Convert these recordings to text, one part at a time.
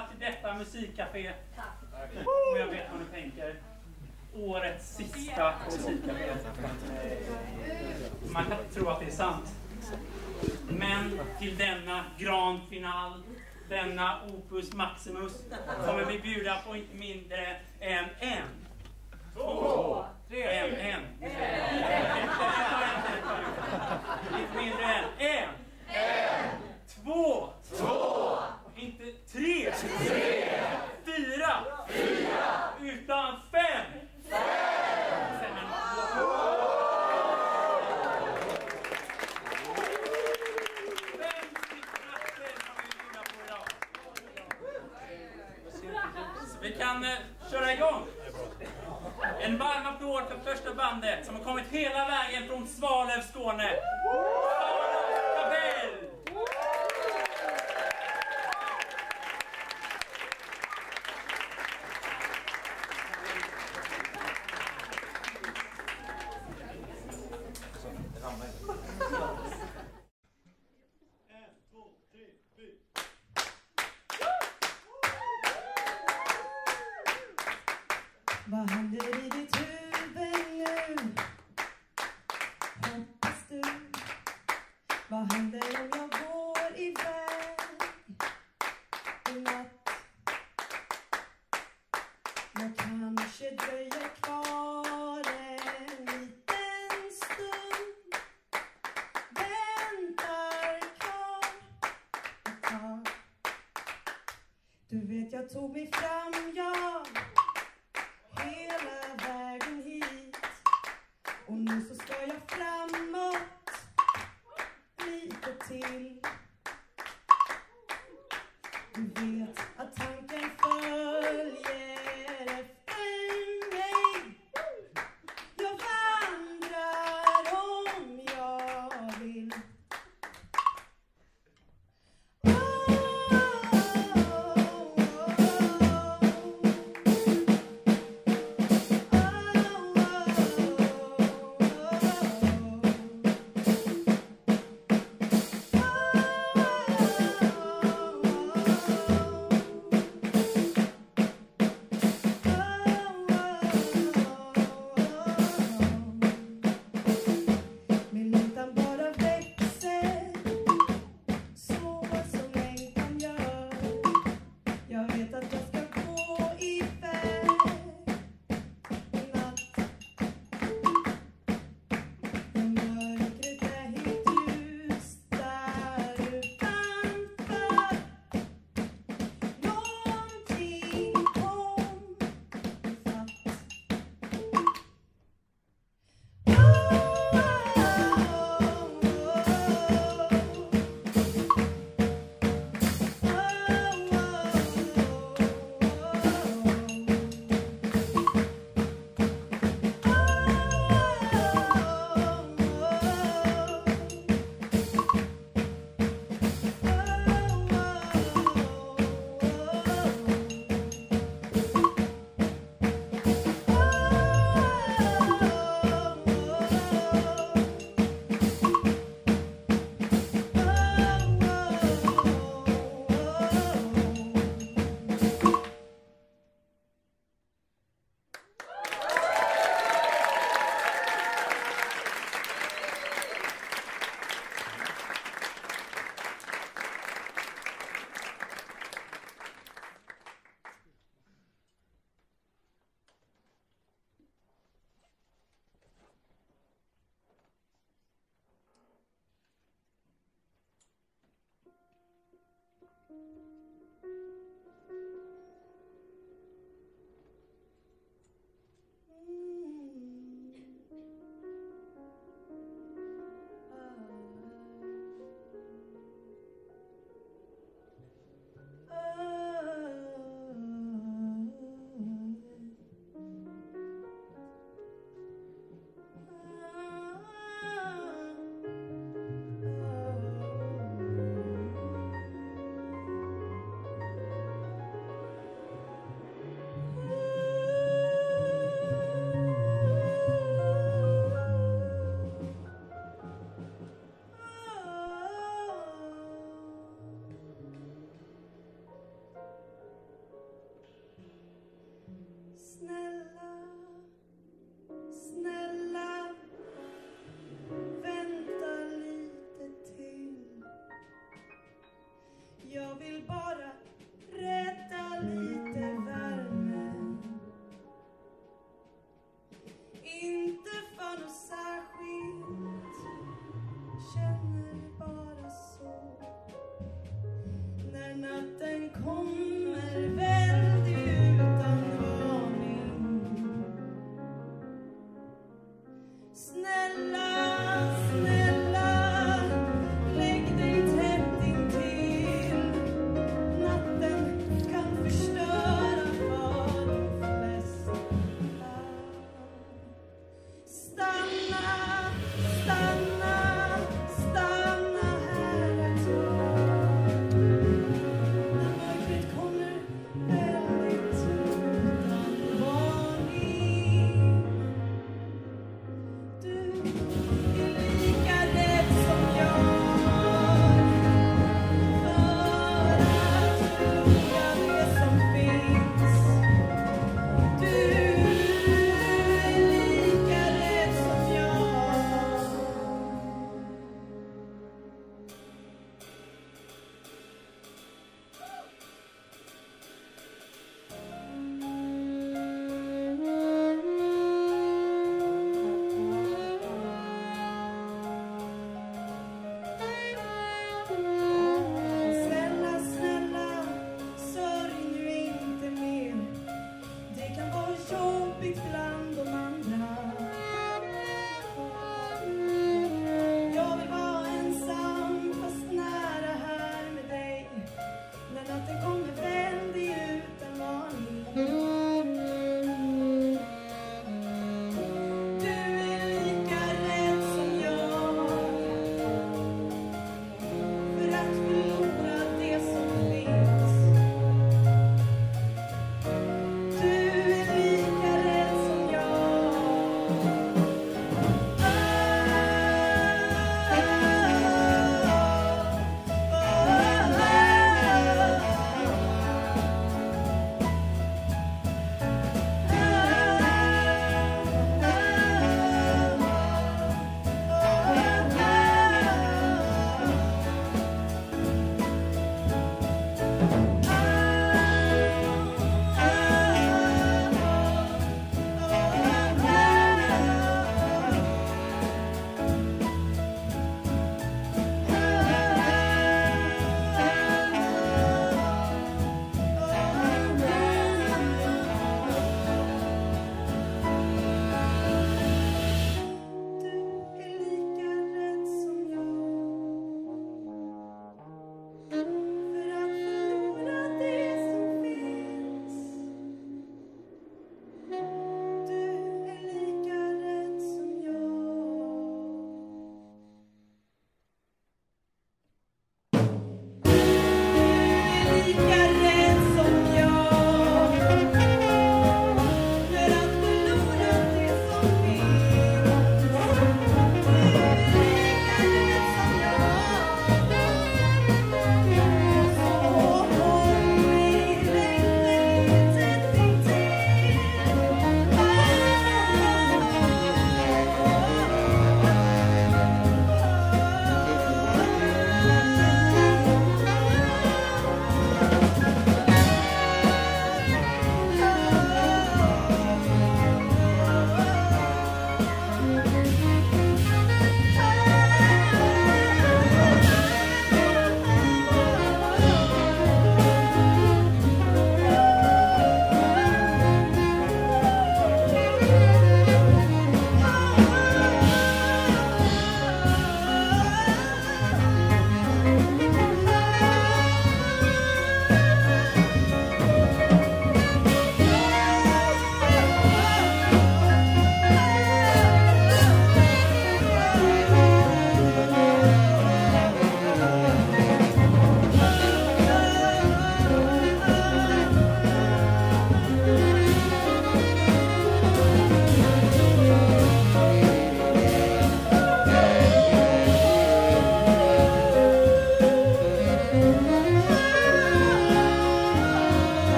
välkomna till detta musikcafé. Tack. Och jag vet vad ni tänker. Årets sista musikcafé. Man kan tro att det är sant. Men till denna grand final, denna opus maximus, kommer vi bjuda på inte mindre än en. Två. En. Inte mindre än en. Två. Inte tre. Fyra. Utan fem. Vi kan köra igång. En varm applåd för första bandet som har kommit hela vägen från Svalöv, Skåne. Kapell! Vad händer i ditt huvud nu? Hoppas du? Vad händer om jag går iväg i natt? Jag kanske dröjer kvar en liten stund. Väntar kvar ett tag. Du vet jag tog mig fram, jag hela vägen hit. Och nu så ska jag framåt lite till. Du vet att tanken följer efter mig. Jag vandrar om jag vill. vill bara rädda lite värme. Inte för något särskilt, känner bara så. När natten kommer väldigt utan varning. Snälla, snälla, lägg dig tätt intill.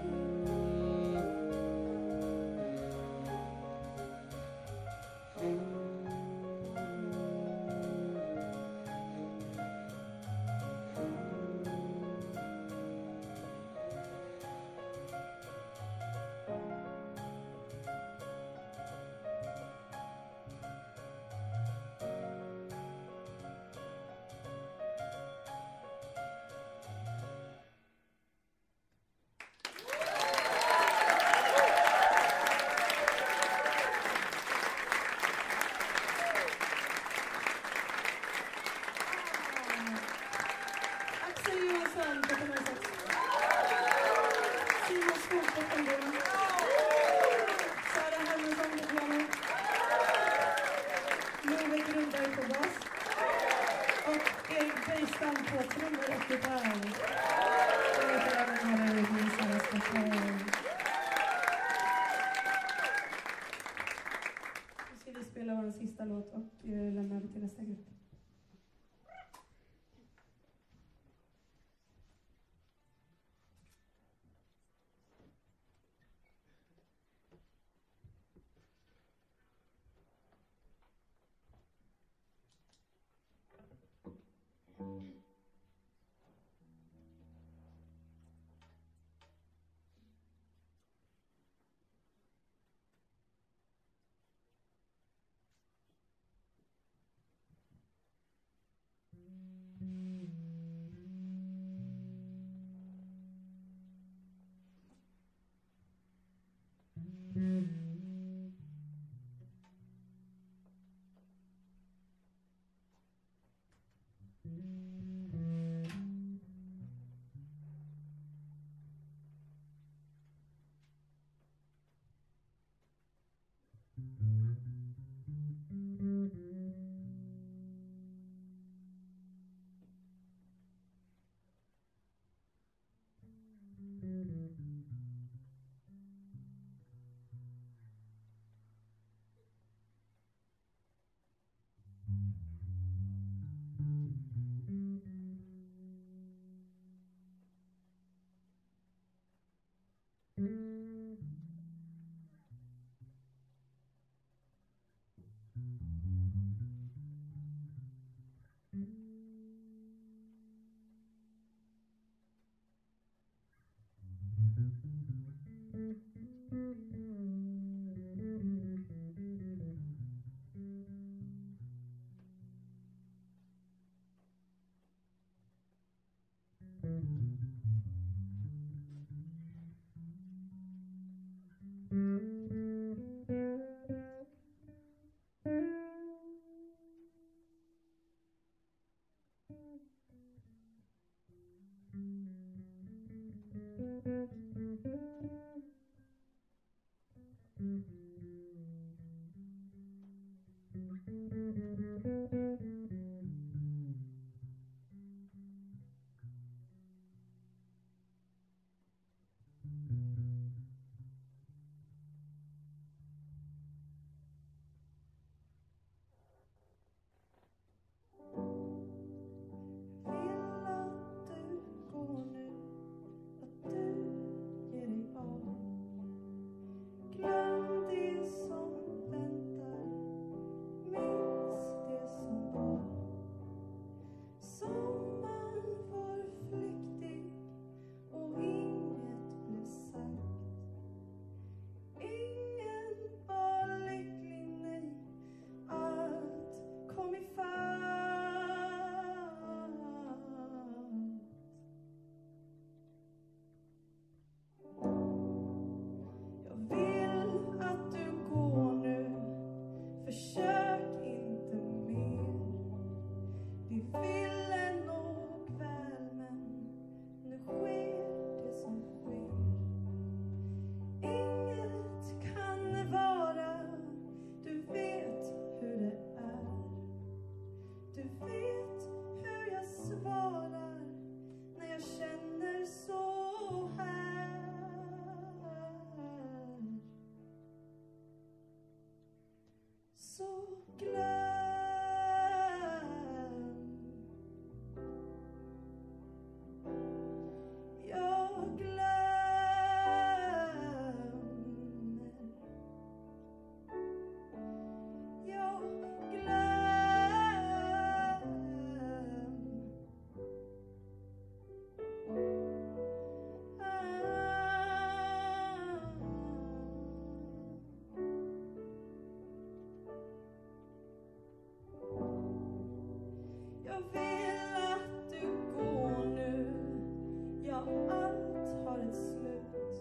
Sista låt och lämna över till nästa grupp. Glöm det som väntar, minns det som vill att du går nu. Ja, allt har ett slut.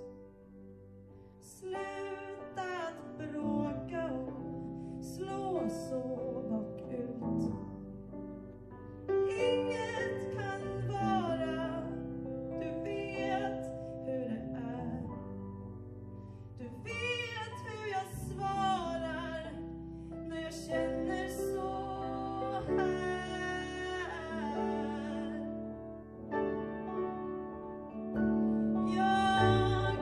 Sluta att bråka och slå så bakut. Inget kan vara, du vet hur det är. Du vet hur jag svarar när jag känner så här. Jag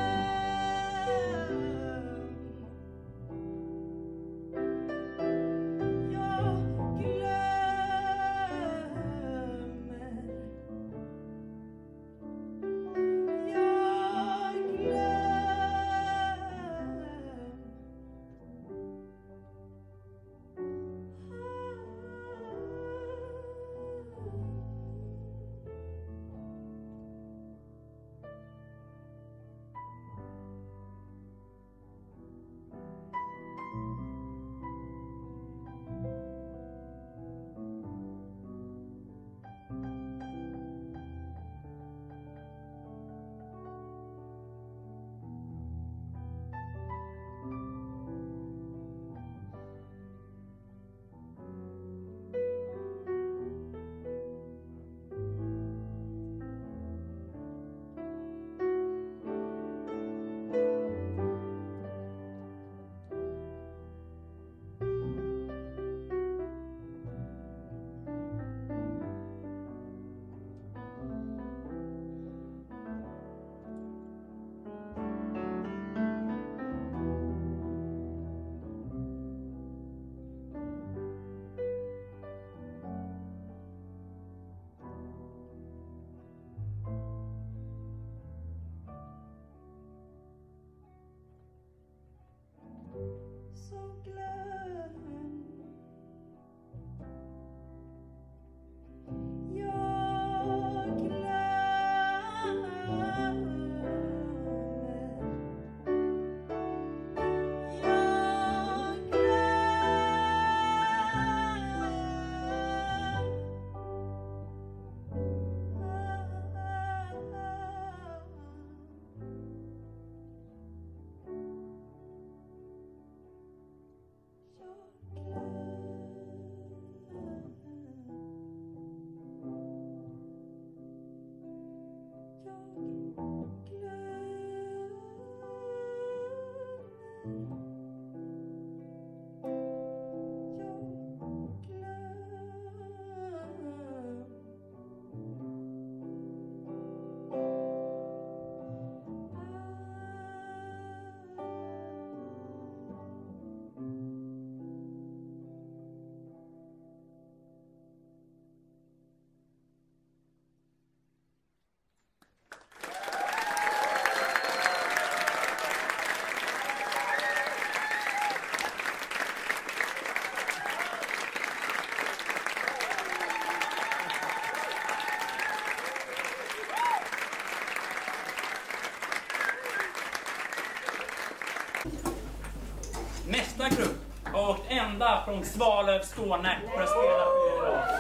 Nästa grupp har åkt ända från Svalöv, Skåne för att spela för er idag.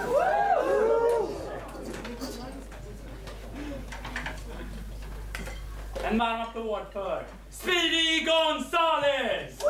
En varm applåd för Speedy Gonzales!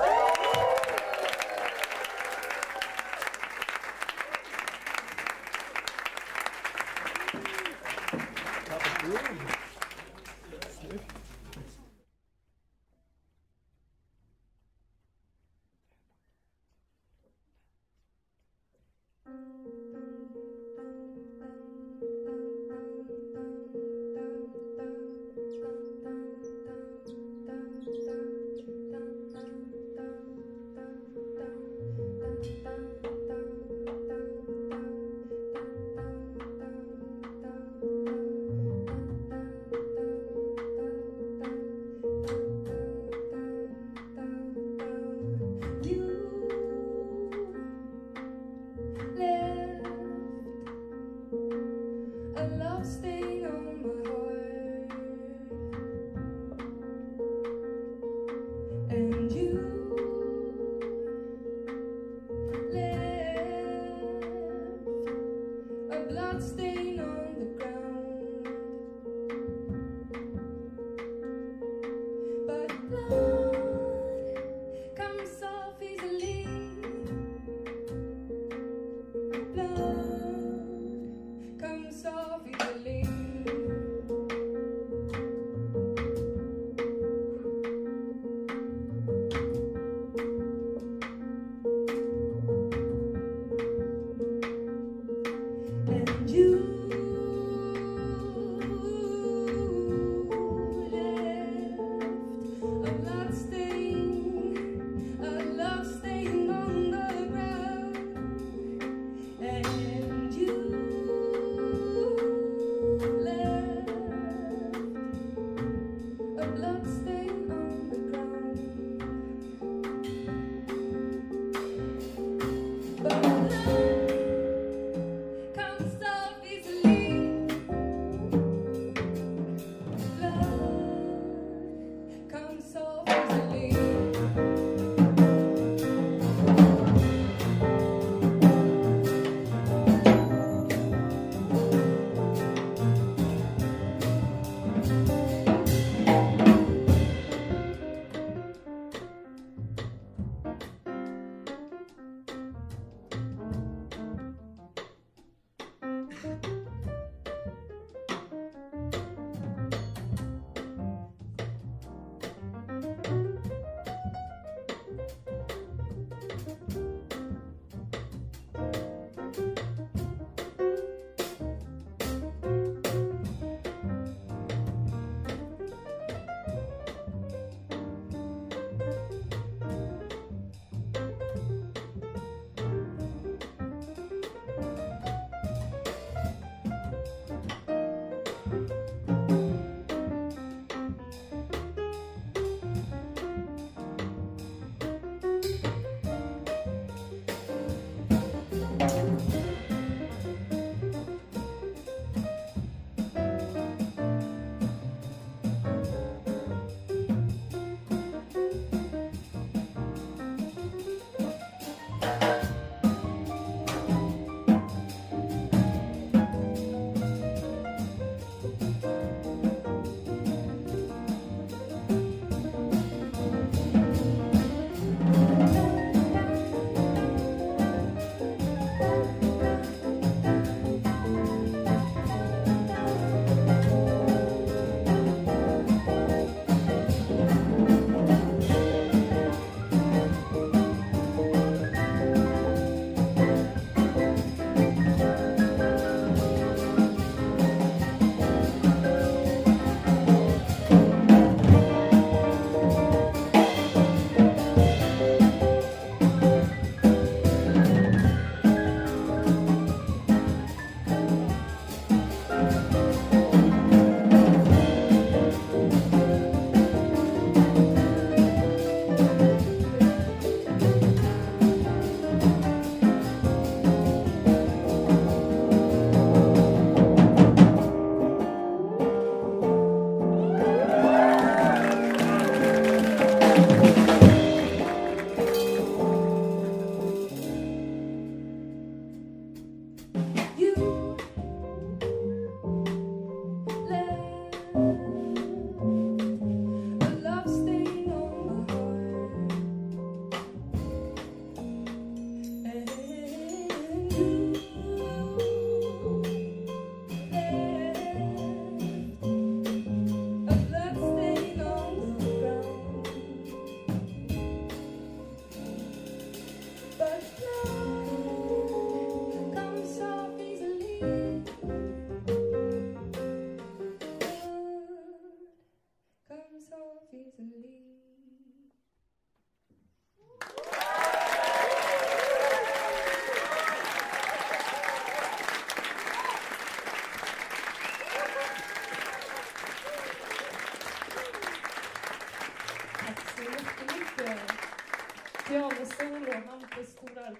Pianosolo, Hampus Torell.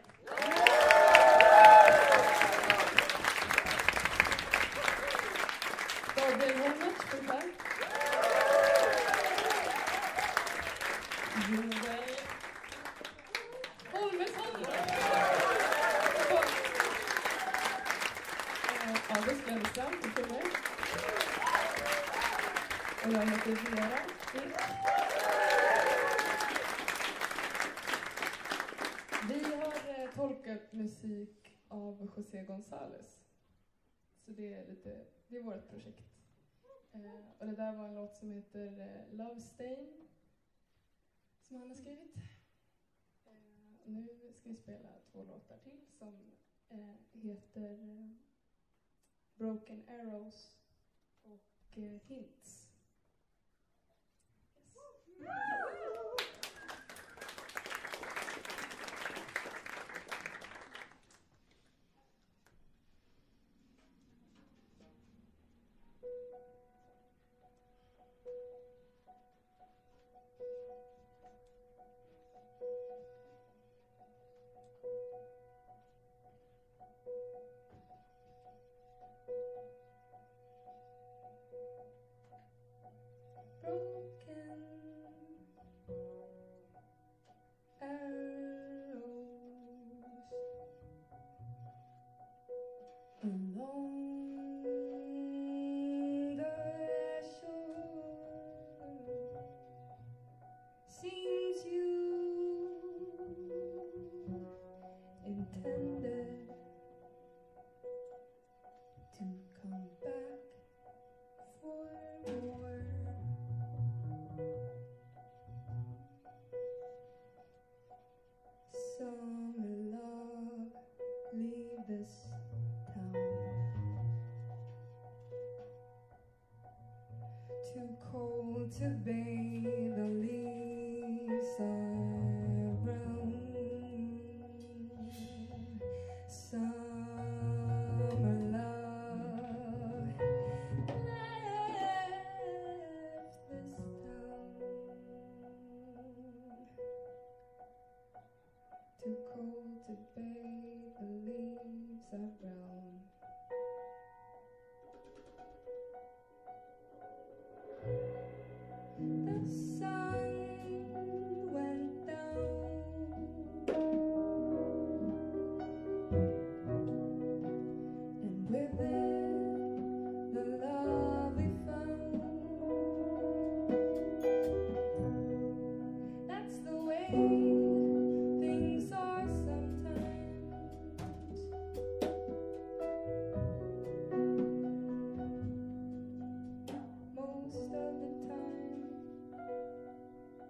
Gabriel Holmert, gitarr. Joel Holmersson. August Lundström, trummor. Och jag heter Vera. José González. Så det är vårt projekt. Och det där var en låt som heter Love Stain, som han har skrivit. Och nu ska vi spela 2 låtar till som heter Broken Arrows och Hints. Yes. To bathe, the leaves are brown. Summer love left this town. Too cold to bathe, the leaves are brown. The sun went down, and with it the love we found. That's the way things are sometimes. Most of the time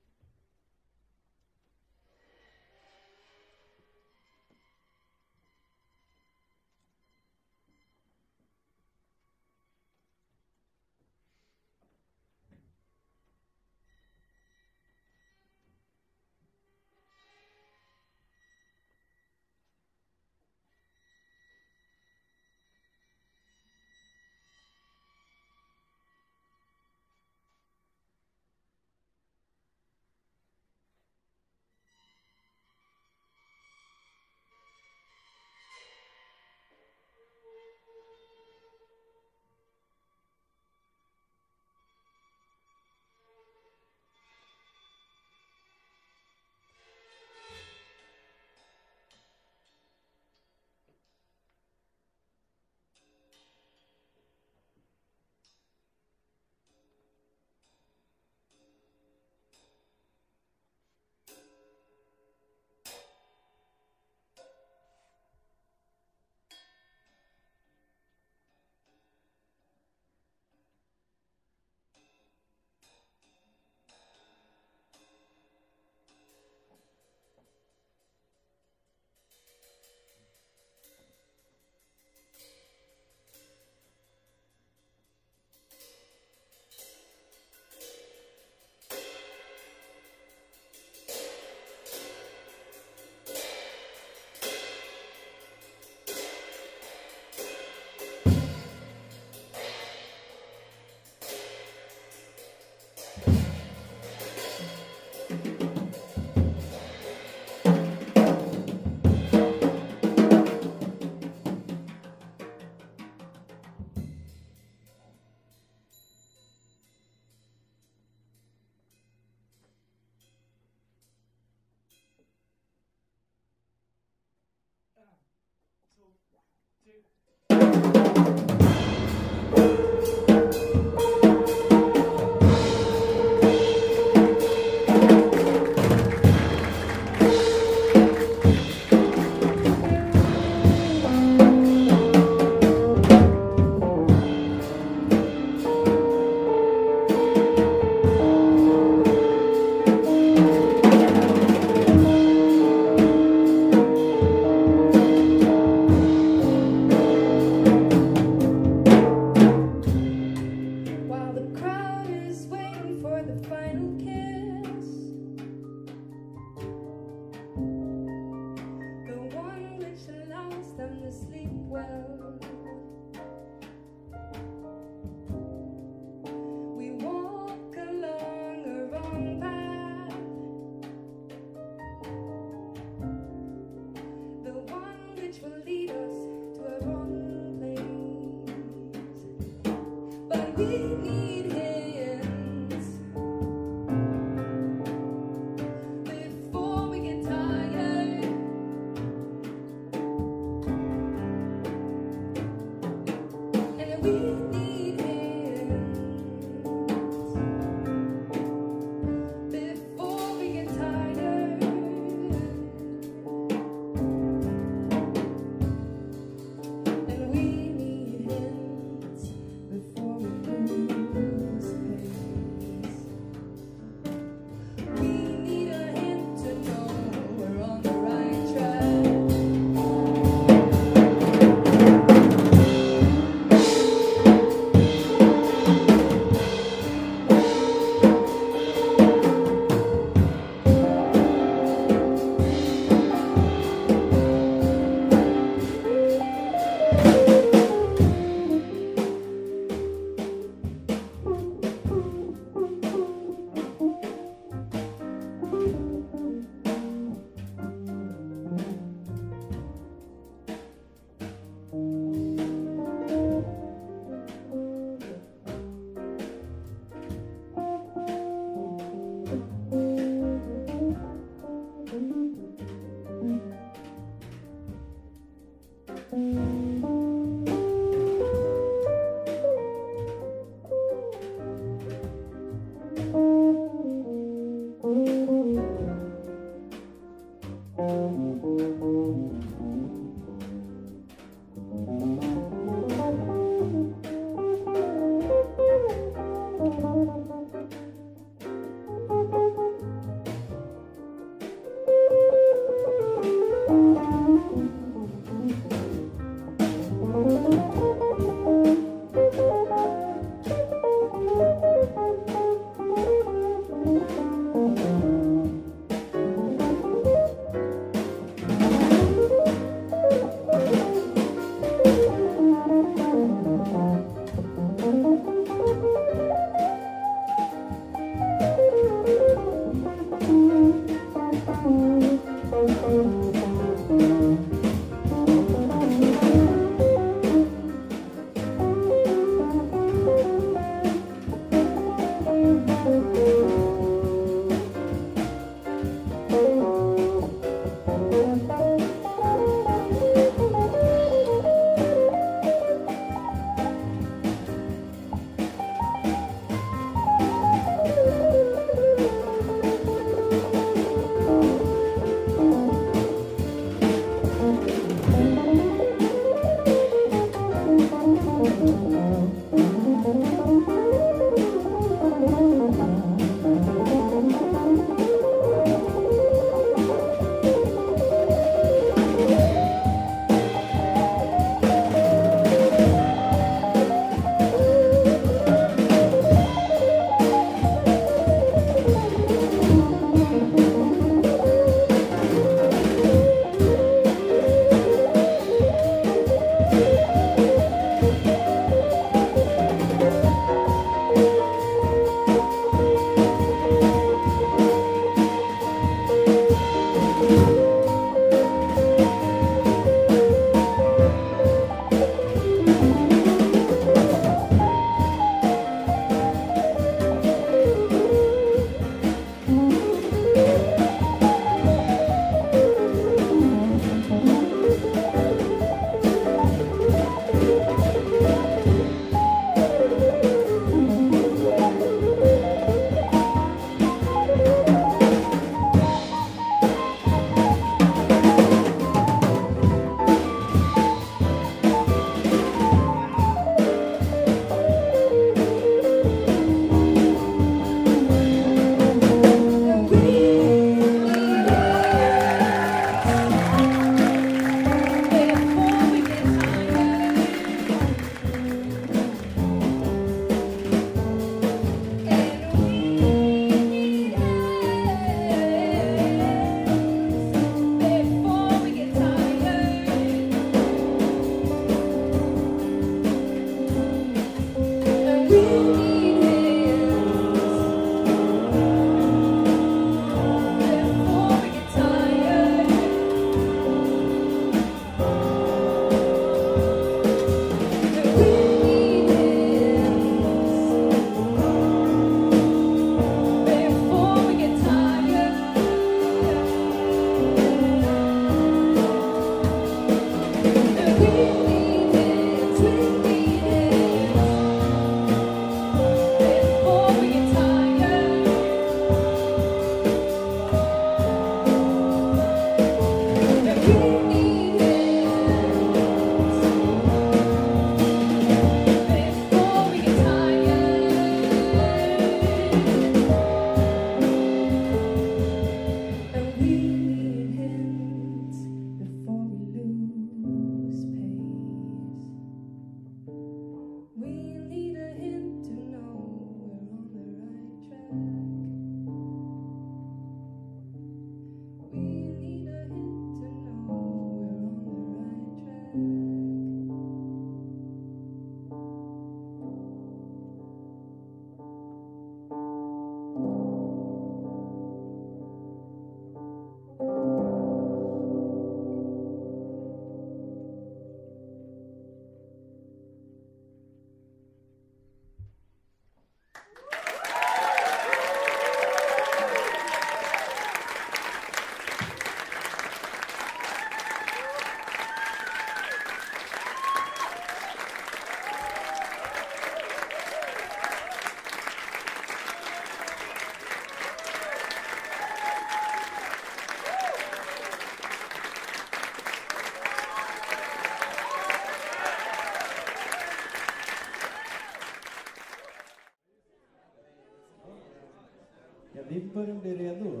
Vi börjar bli redo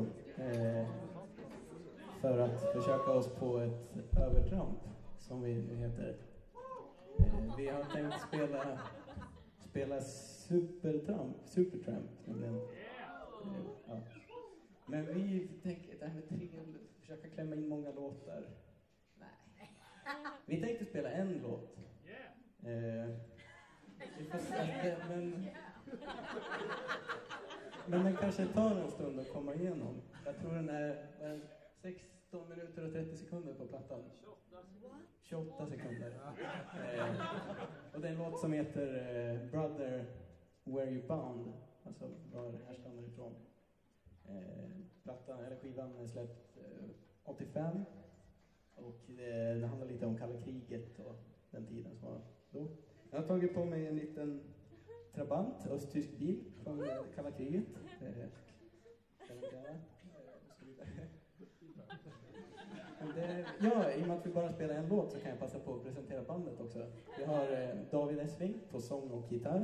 för att försöka oss på ett övertramp, som vi heter. Vi har tänkt spela Supertramp. Ja. Men vi tänker det här med försöka klämma in många låtar. Nej. Vi tänkte spela en låt. Vi får se, men den kanske tar en stund att komma igenom. Jag tror den är 16 minuter och 30 sekunder på plattan. 28 sekunder. Och det är en låt som heter Brother, Where You Bound. Alltså var det här stammar ifrån. Plattan, eller skivan är släppt 85. Och det handlar lite om kalla kriget och den tiden som var då. Jag har tagit på mig en liten Trabant, östtysk bil från kalla kriget. Ja, i och med att vi bara spelar en låt så kan jag passa på att presentera bandet också. Vi har David Essling på sång och gitarr.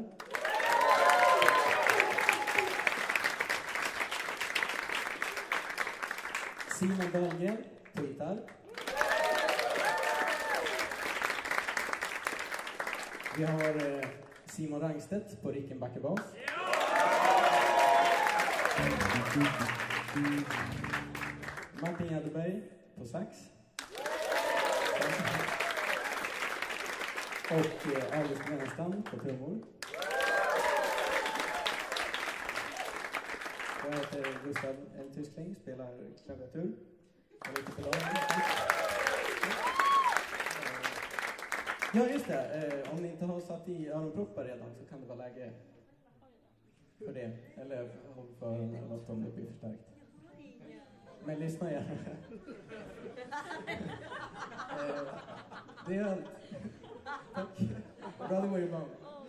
Simon Dahlgren på gitarr. Vi har Simon Rangstedt på Rickenbackebas. Martin Jäderberg på sax. Och August Wennestam på trummor. Jag heter Gustav L. Tyskling, spelar klaviatur. Jag är lite pedal. Ja, just det. Om ni inte har satt i öronproppar redan så kan det vara läge för det. Eller håll för något om det blir förstärkt. Men lyssna gärna. Det är allt. Tack. Brother, Where You Bound.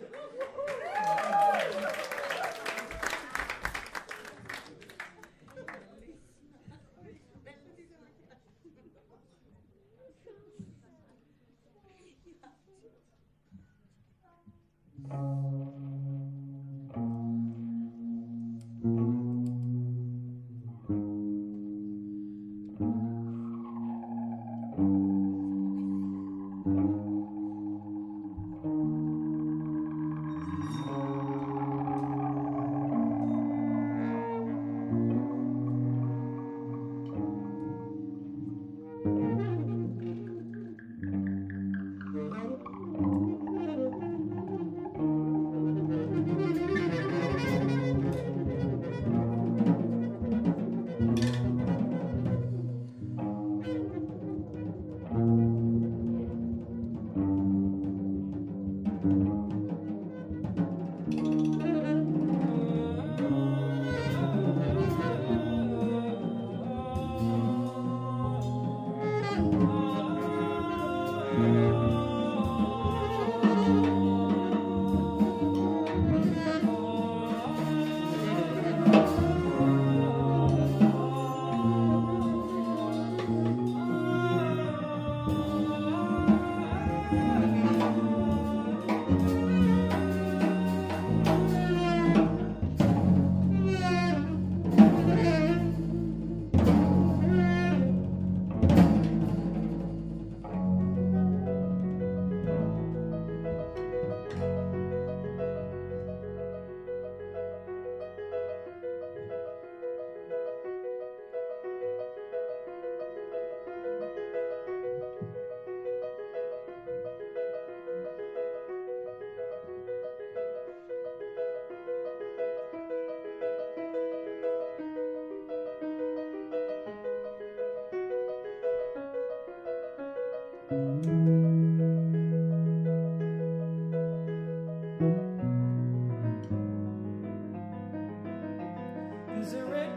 There's a red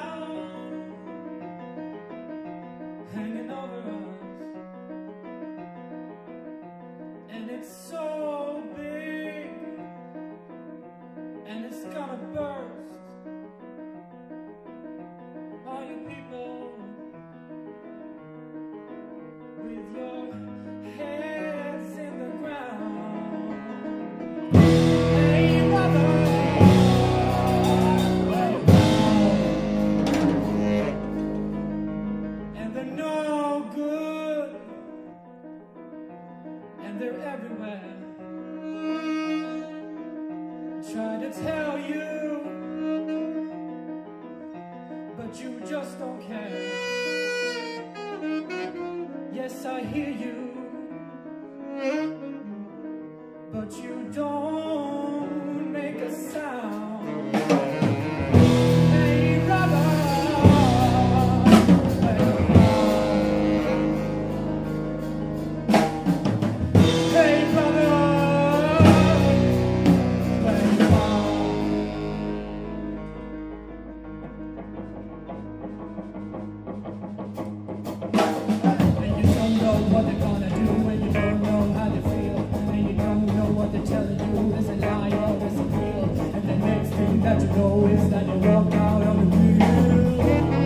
cloud hanging over us, and it's so big, and it's gonna burst. All you people with your heads in the ground, hey brother. They're everywhere. Try to tell you, but you just don't care. Yes, I hear you, but you don't make a sound. Hey brother, hey brother. know is that you walk out on the view.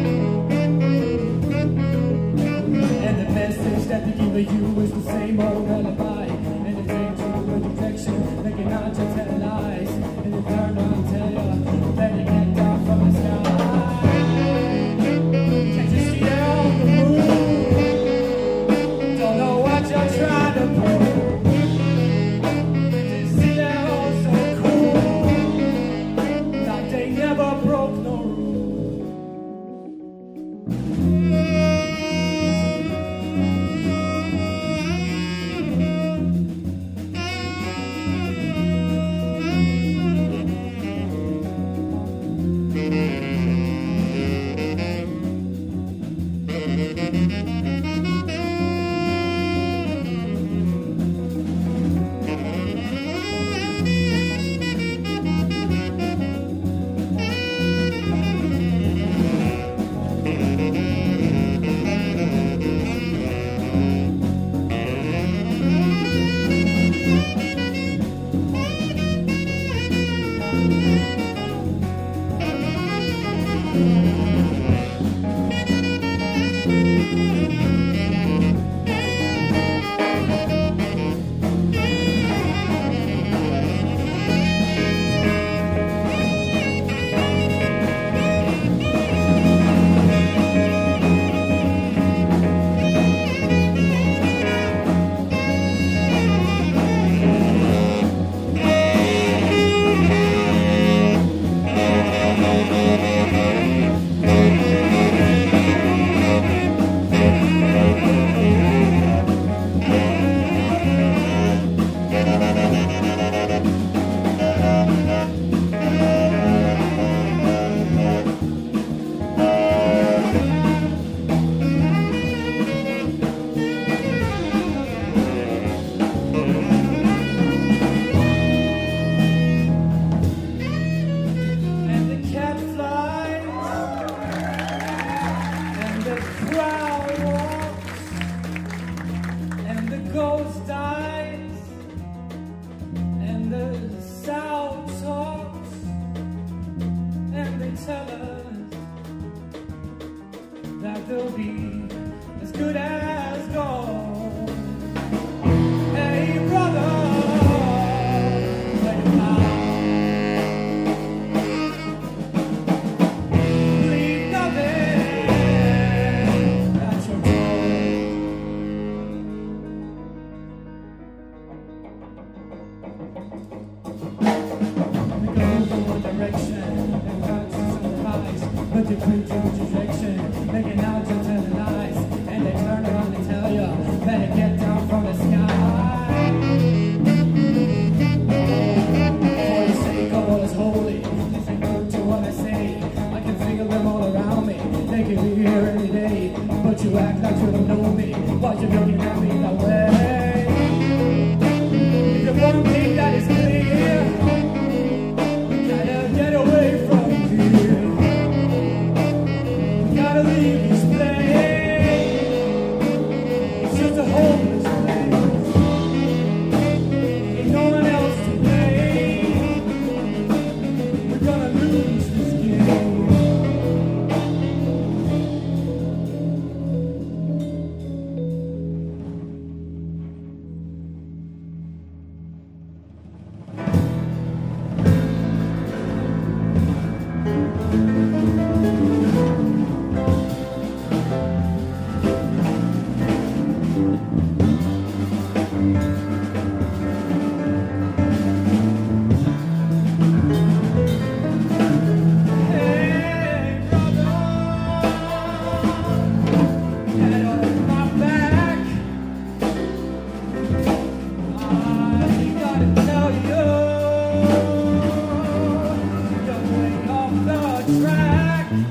And the message that they give you is the same old alibi. And they take you in a direction, making out to tell lies. And they turn around and tell you that you get down from the sky. Can't you see they're on the move? Don't know what you're trying to prove.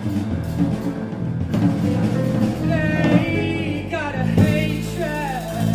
They got a hatred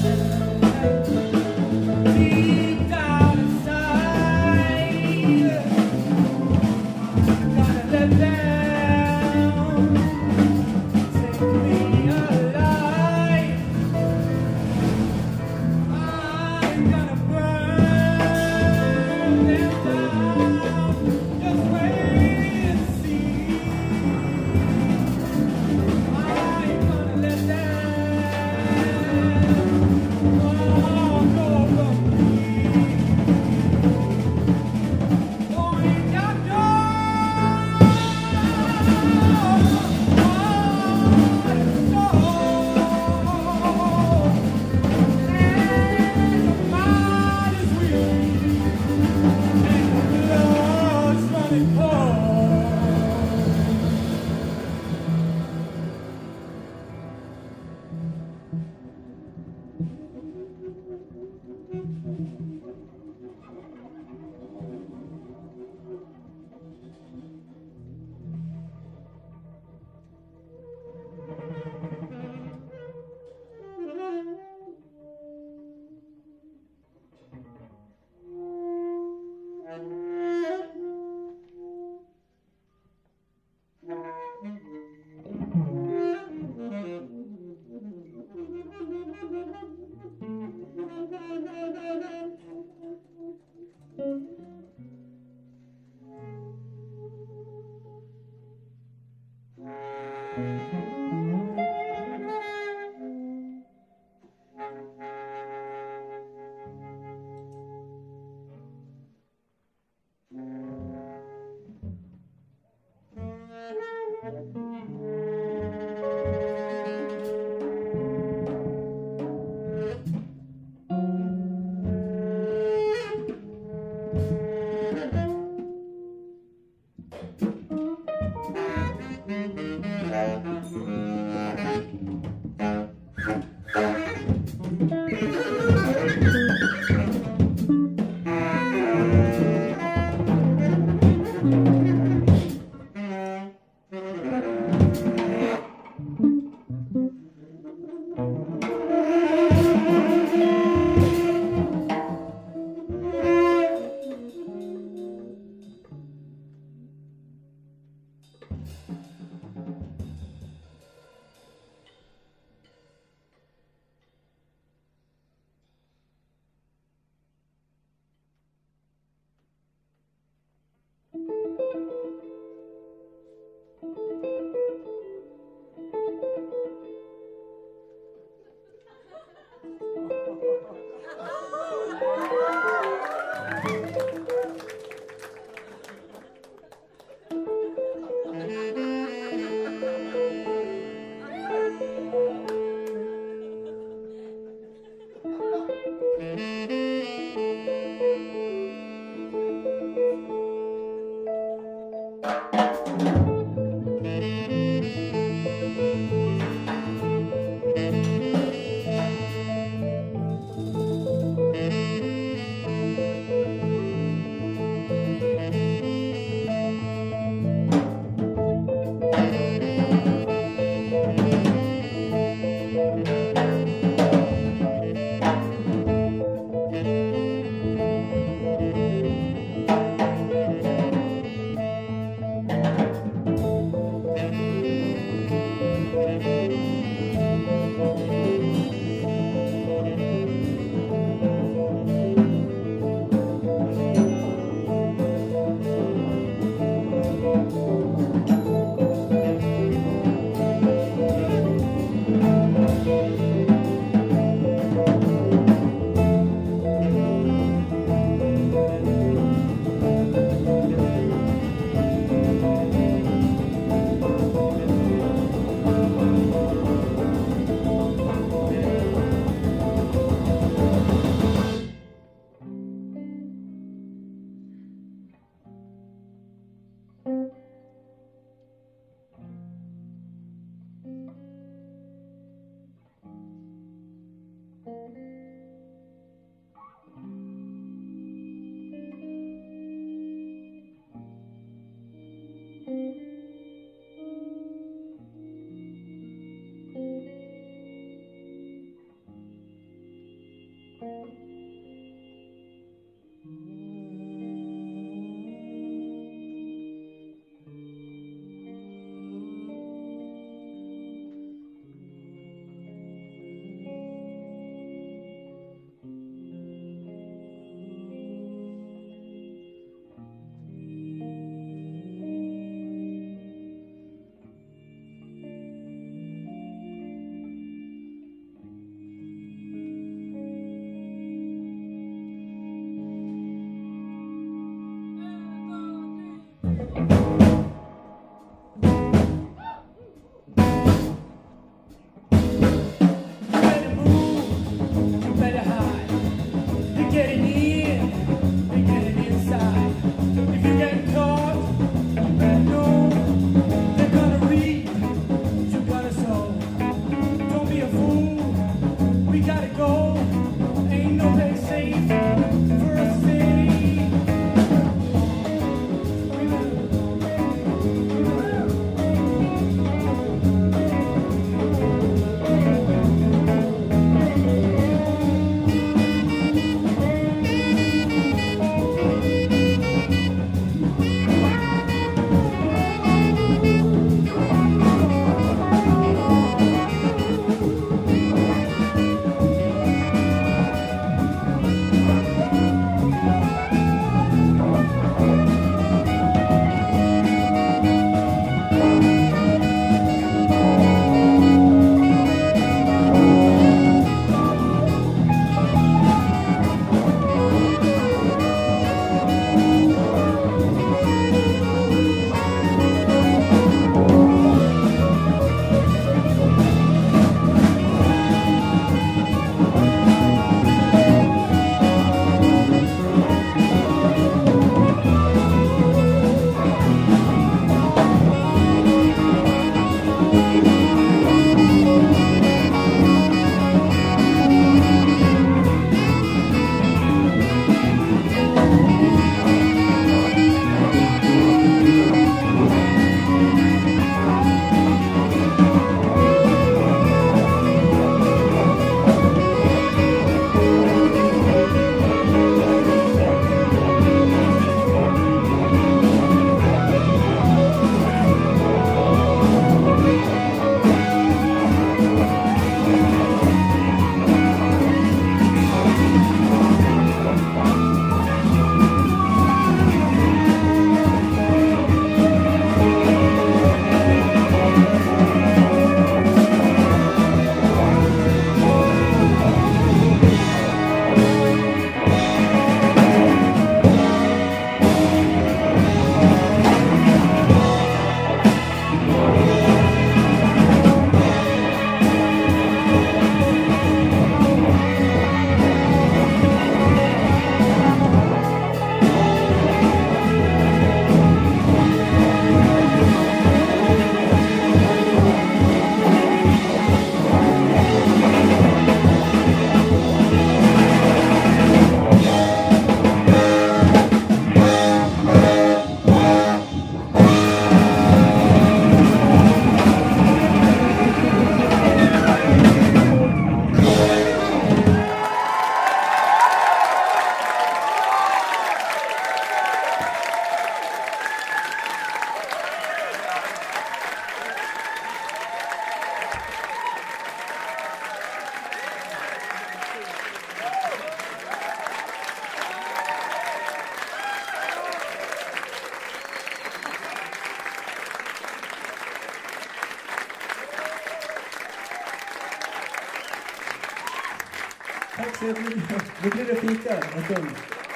Tack så mycket. Nu blir det fika en stund.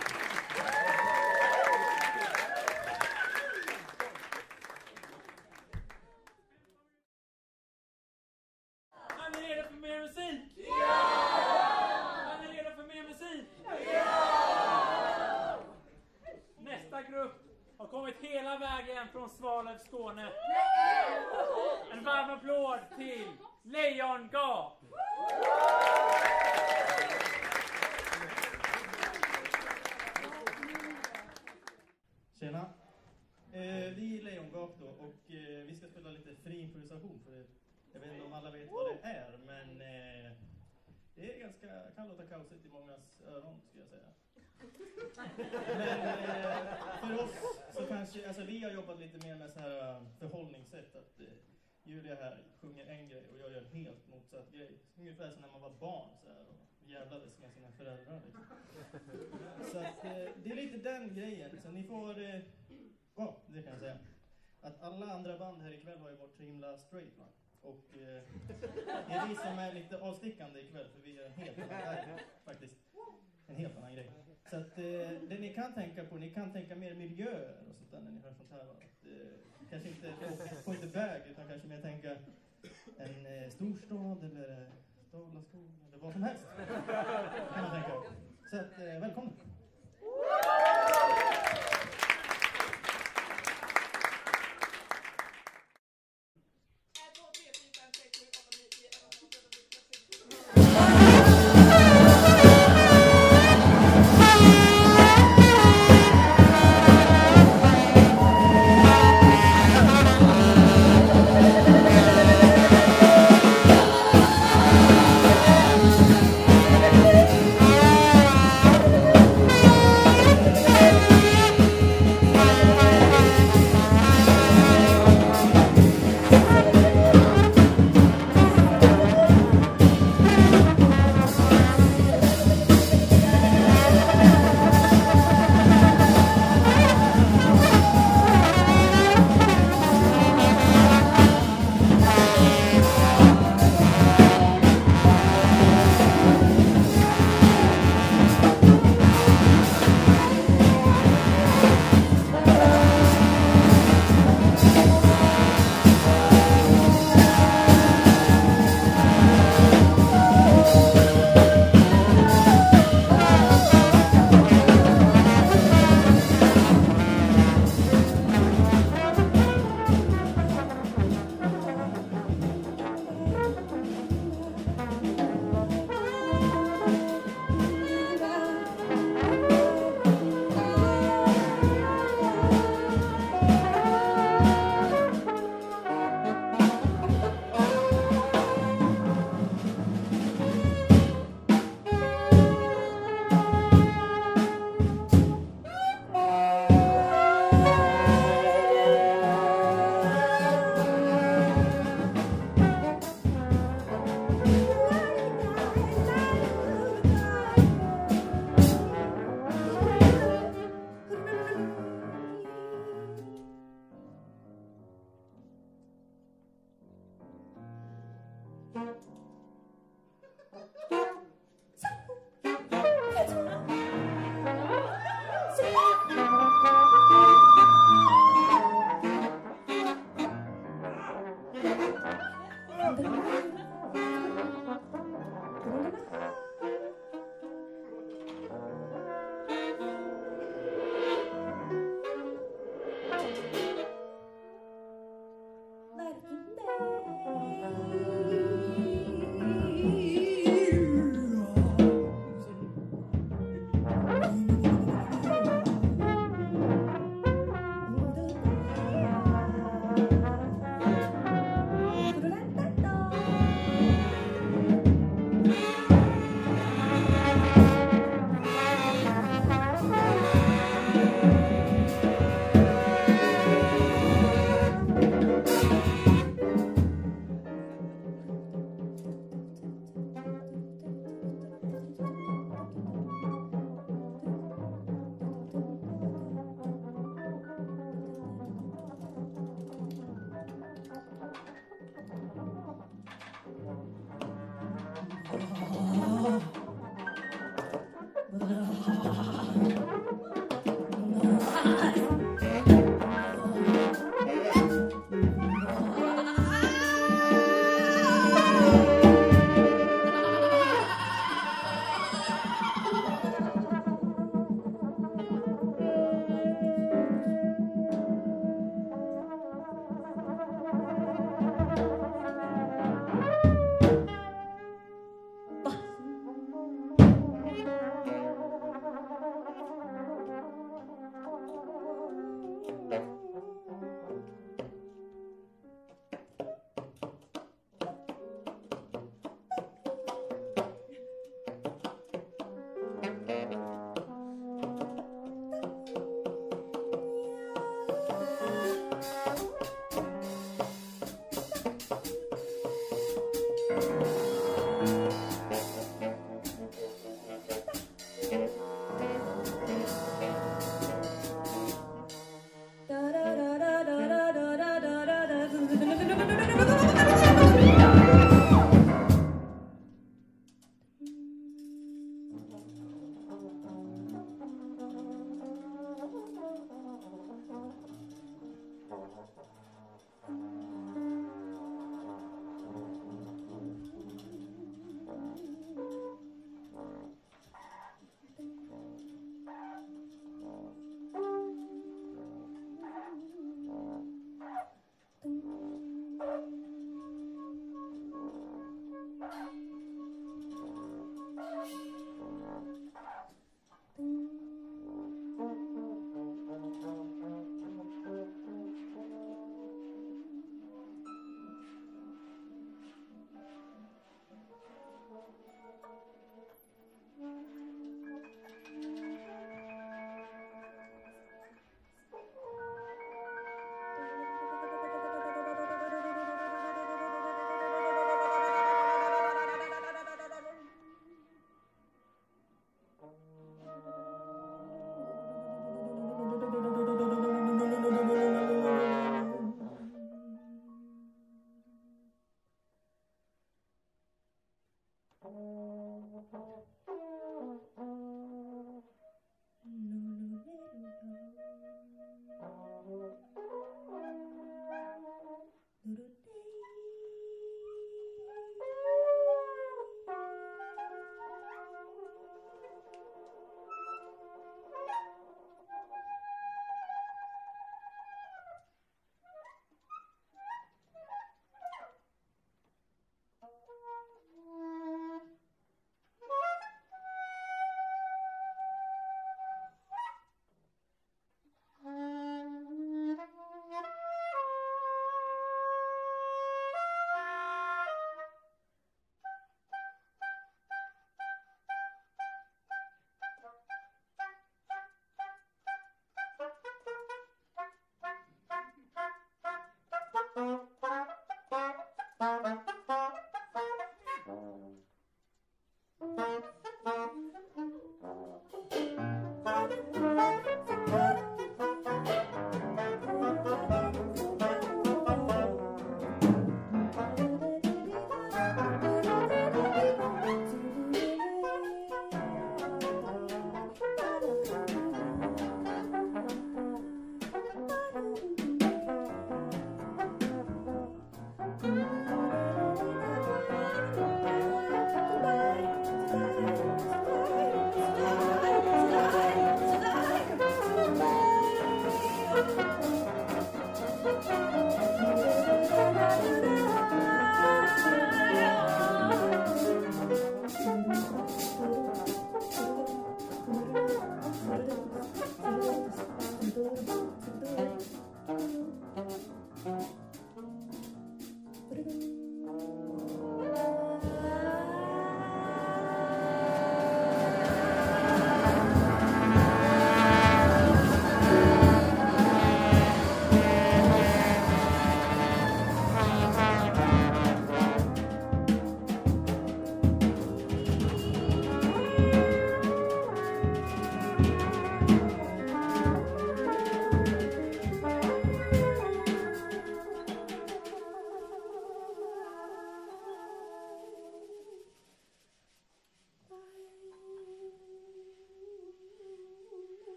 Är ni redo för mer musik? Ja! Är ni redo för mer musik? Ja! Nästa grupp har kommit hela vägen från Svalöv, Skåne. En varm applåd till Lejongap! Tjena! Vi är Lejongap då och vi ska spela lite fri improvisation för jag vet inte om alla vet vad det är, men det är ganska, kan låta kaosigt i mångas öron skulle jag säga. Men för oss så kanske, alltså vi har jobbat lite mer med så här förhållningssätt, att Julia här sjunger en grej och jag gör en helt motsatt grej. Ungefär som när man var barn så här, och jävlades med sina föräldrar. Liksom. Så att, det är lite den grejen, så ni får, det kan jag säga. Att alla andra band här ikväll har ju varit så himla straight, va? Och det är vi som är lite avstickande ikväll, för vi är en helt annan grej, faktiskt. En helt annan grej. Så att det ni kan tänka på, ni kan tänka mer miljöer och sånt där när ni hör sånt här. Att, kanske inte på inte väg, utan kanske mer tänka en storstad eller Dalaskog eller vad som helst. Kan man tänka. Så att, välkommen!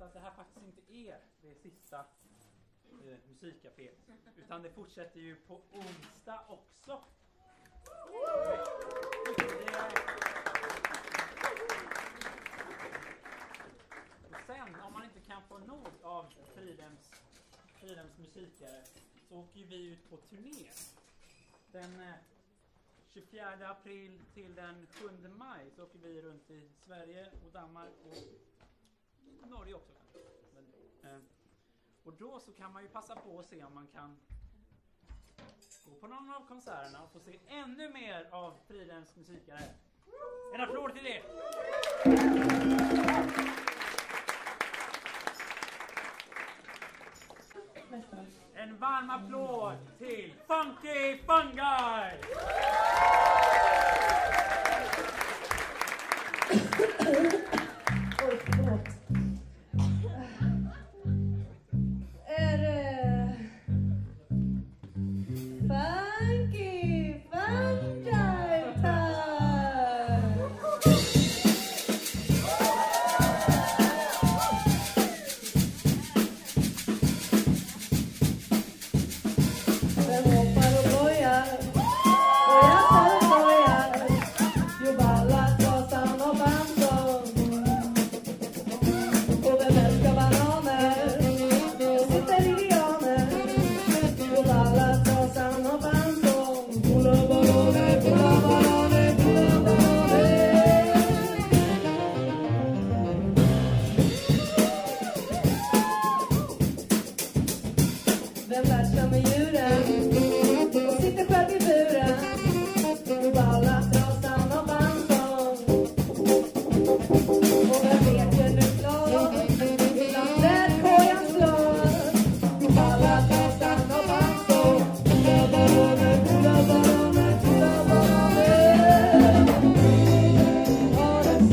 att det här faktiskt inte är det sista musikcafé, utan det fortsätter ju på onsdag också. Och sen, om man inte kan få nog av Fridhems musikare, så åker vi ut på turné. Den 24 april till den 7 maj så åker vi runt i Sverige och Danmark och Norge också. Och då så kan man ju passa på att se om man kan gå på någon av konserterna och få se ännu mer av Fridhems musikare. En applåd till det! En varm applåd till Funky Fungi! Oj, förlåt. Är det Funky Fungi time? Den hoppar och bojar och jassar och bojar. Jo, ballar, trasan och banton. Och vem älskar bananer? Jag sitter i lianer. Jo, ballar, trasan och banton. Pula bananer, pula bananer, pula bananer. Vem värsta med djuren och sitter själv i buren. Jo, ballar, trasan och banton. Och vem leker nu glad ibland räddkojan slår. Jo, ballar, trasan och banton. Pula bananer, pula bananer, pula bananer. Ja, det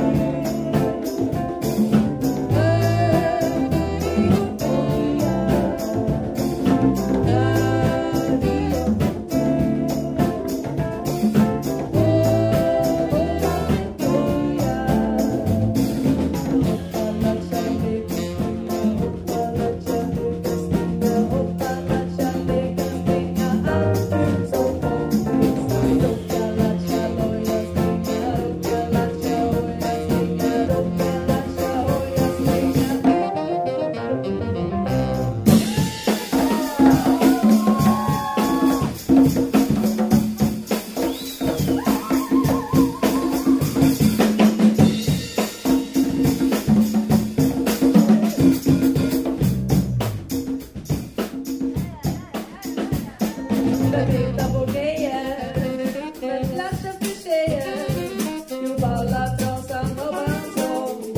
Titta på grejer, men klassen för tjejer. Jo, ballar, trasan och banton.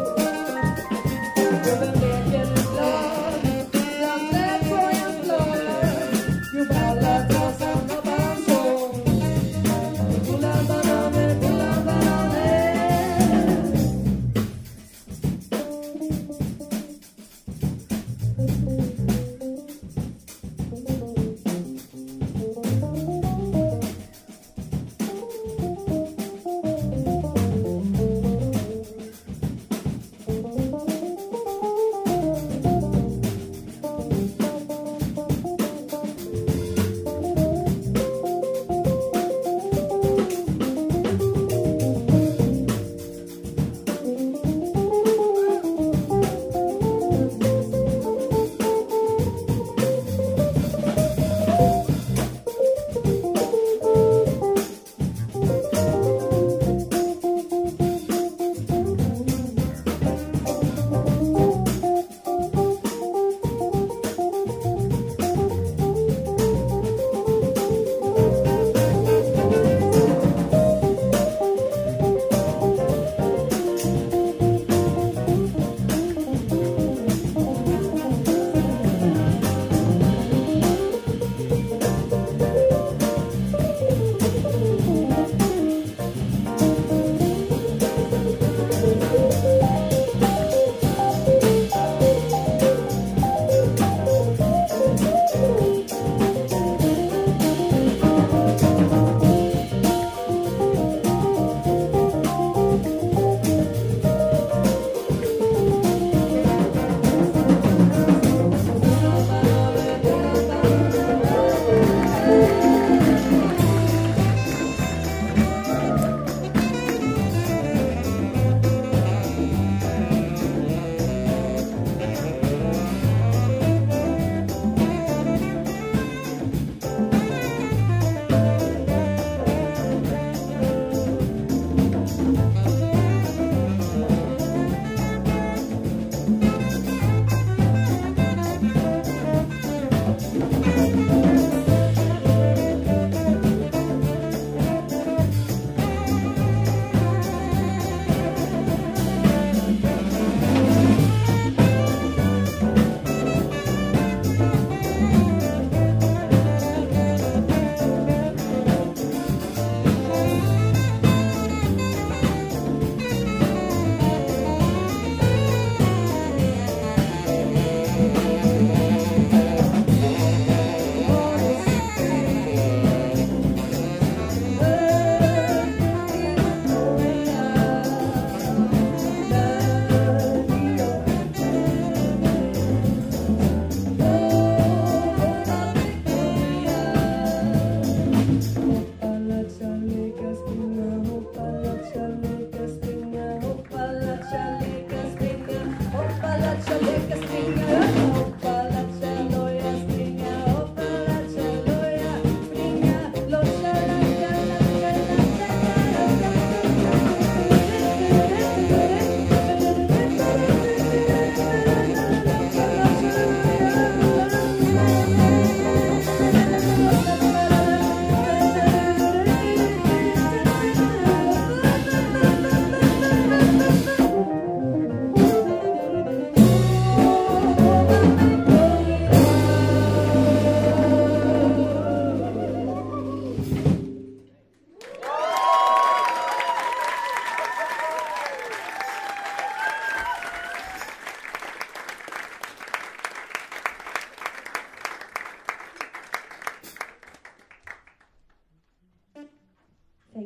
Och vem leker nu glad ibland räddkojan slår. Jo, ballar, trasan och banton. Pula bananer, pula bananer.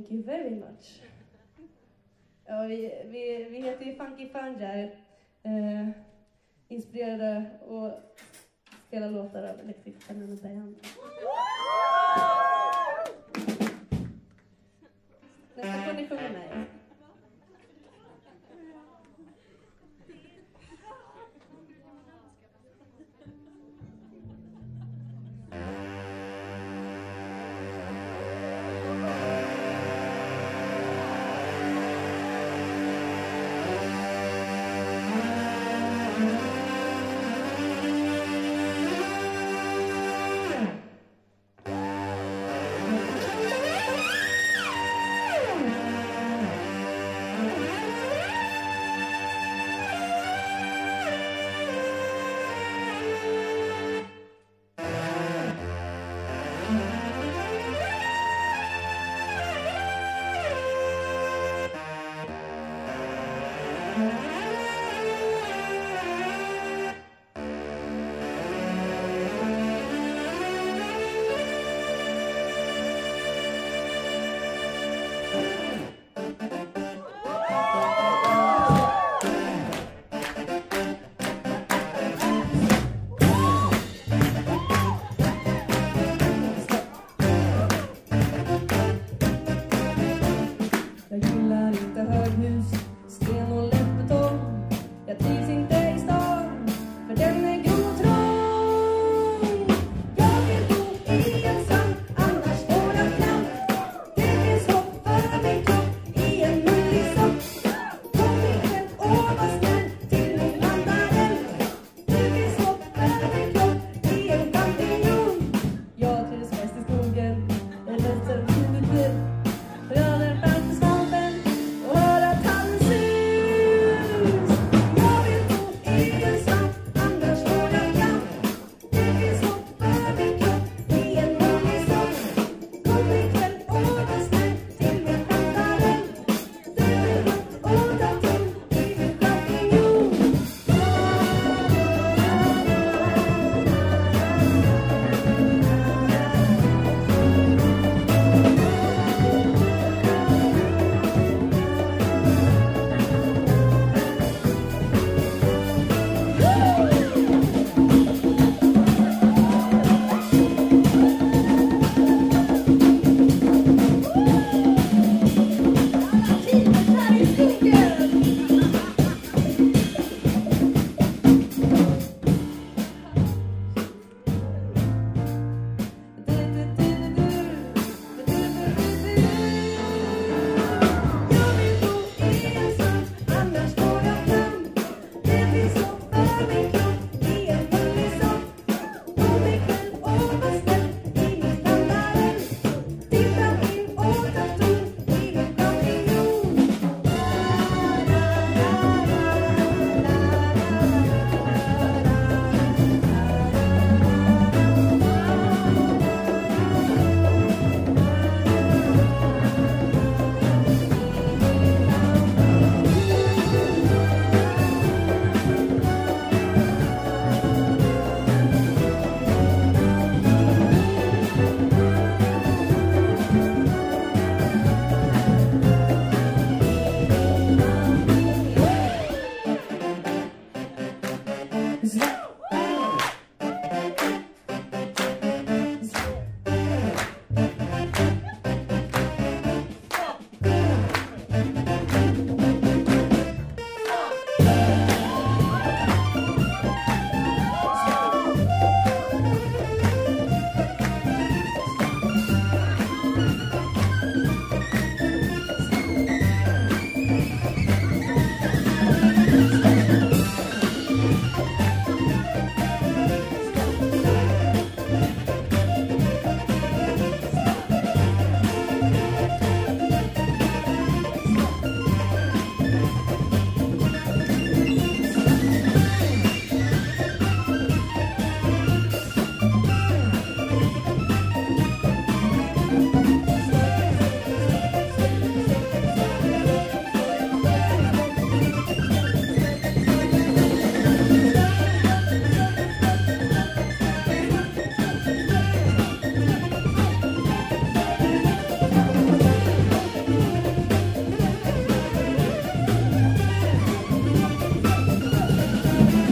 Thank you very much. Ja, vi heter ju Funky Fungi. Inspirerade och spela låtar av Electric Banana Band. Nästa får ni sjunga med.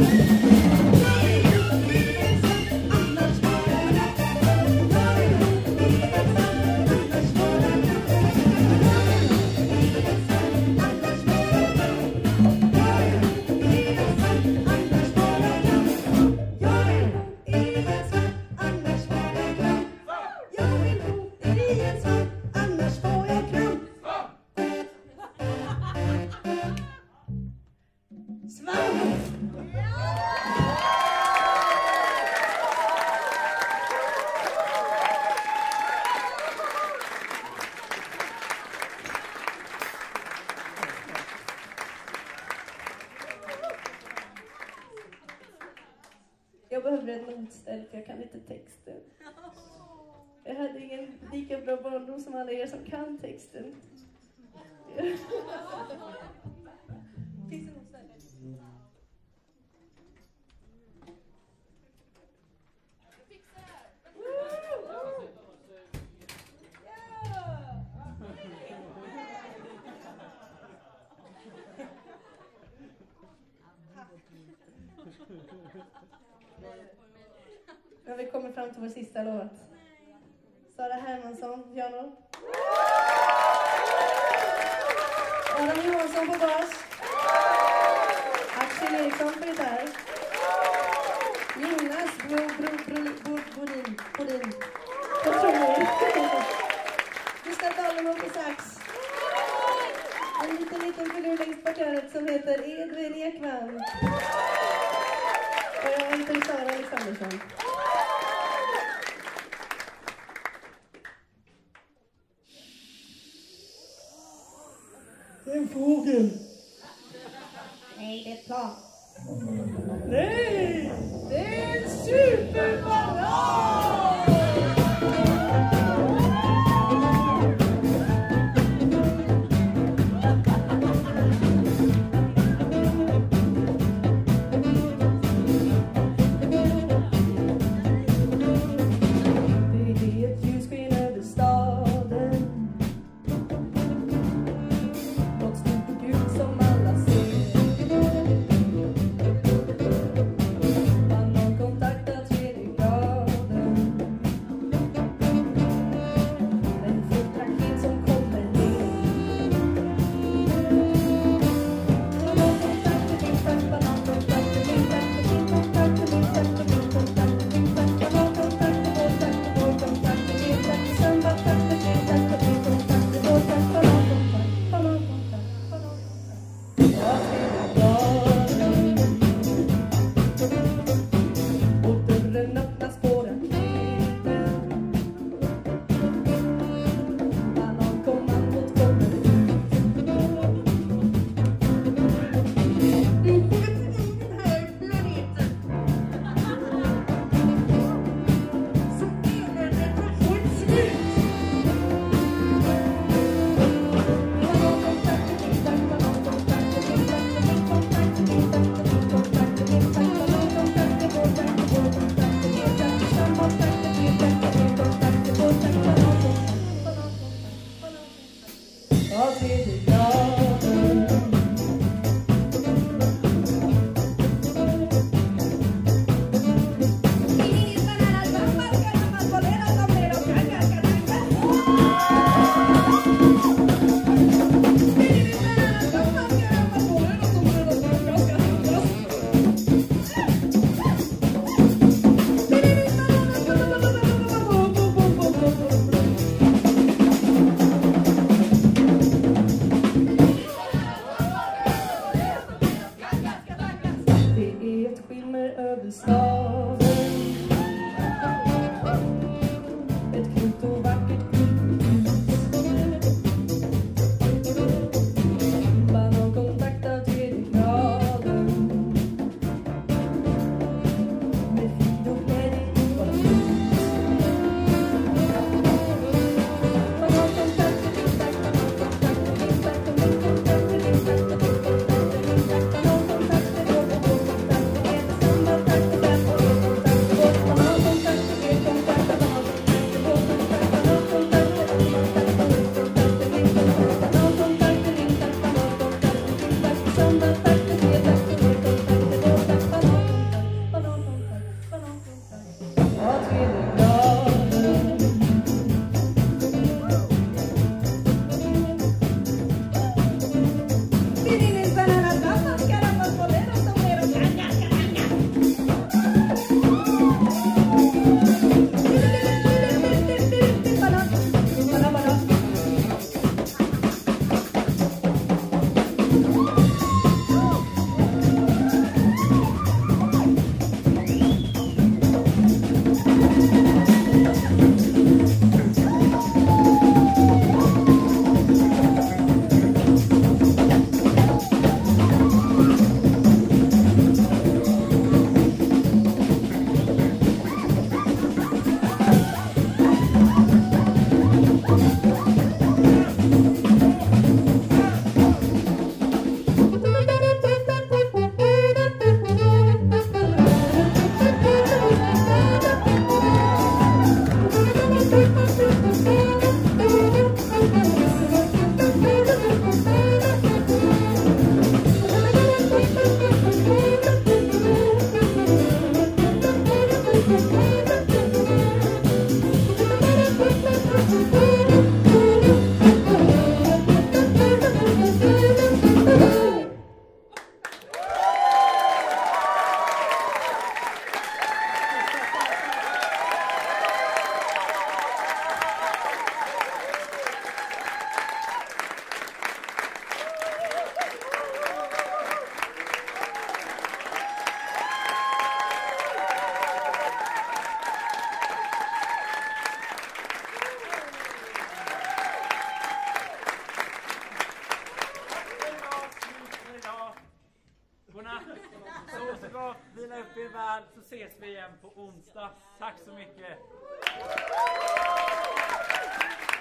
Jag behöver en notställ för jag kan inte texten. Jag hade ingen lika bra barndom som alla er som kan texten. Finns det notställ? Nu har vi kommit fram till vår sista låt. Sara Hermansson, piano. Adam Johansson på bas. Axel Eriksson på gitarr. Jonas Bodin på trummor. Gustav Dahlemo på sax. En liten filur längst på köret som heter Edvin Ekman. Och jag heter Sara Alexandersson. Det är en fågel. Nej, det är ett plan. Nej, det är en superballong. Vila upp er väl, så ses vi igen på onsdag. Tack så mycket.